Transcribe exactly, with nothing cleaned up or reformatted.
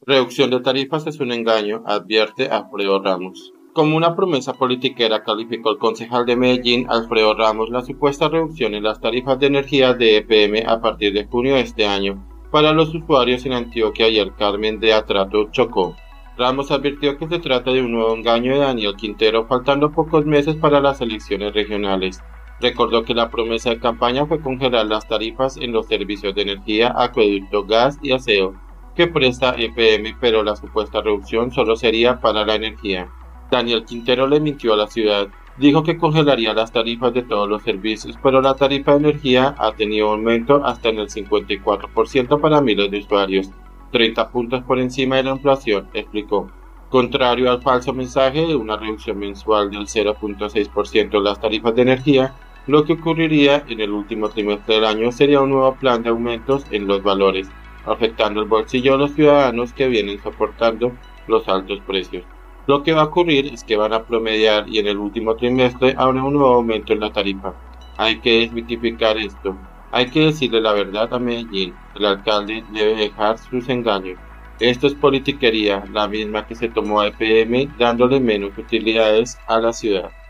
Reducción de tarifas es un engaño, advierte Alfredo Ramos. Como una promesa politiquera calificó el concejal de Medellín, Alfredo Ramos, la supuesta reducción en las tarifas de energía de E P M a partir de junio de este año para los usuarios en Antioquia y el Carmen de Atrato, Chocó. Ramos advirtió que se trata de un nuevo engaño de Daniel Quintero, faltando pocos meses para las elecciones regionales. Recordó que la promesa de campaña fue congelar las tarifas en los servicios de energía, acueducto, gas y aseo que presta E P M, pero la supuesta reducción solo sería para la energía. Daniel Quintero le mintió a la ciudad. Dijo que congelaría las tarifas de todos los servicios, pero la tarifa de energía ha tenido aumento hasta en el cincuenta y cuatro por ciento para miles de usuarios, treinta puntos por encima de la inflación, explicó. Contrario al falso mensaje de una reducción mensual del cero punto seis por ciento de las tarifas de energía, lo que ocurriría en el último trimestre del año sería un nuevo plan de aumentos en los valores, afectando el bolsillo de los ciudadanos que vienen soportando los altos precios. Lo que va a ocurrir es que van a promediar y en el último trimestre habrá un nuevo aumento en la tarifa. Hay que desmitificar esto. Hay que decirle la verdad a Medellín. El alcalde debe dejar sus engaños. Esto es politiquería, la misma que se tomó a E P M dándole menos utilidades a la ciudad.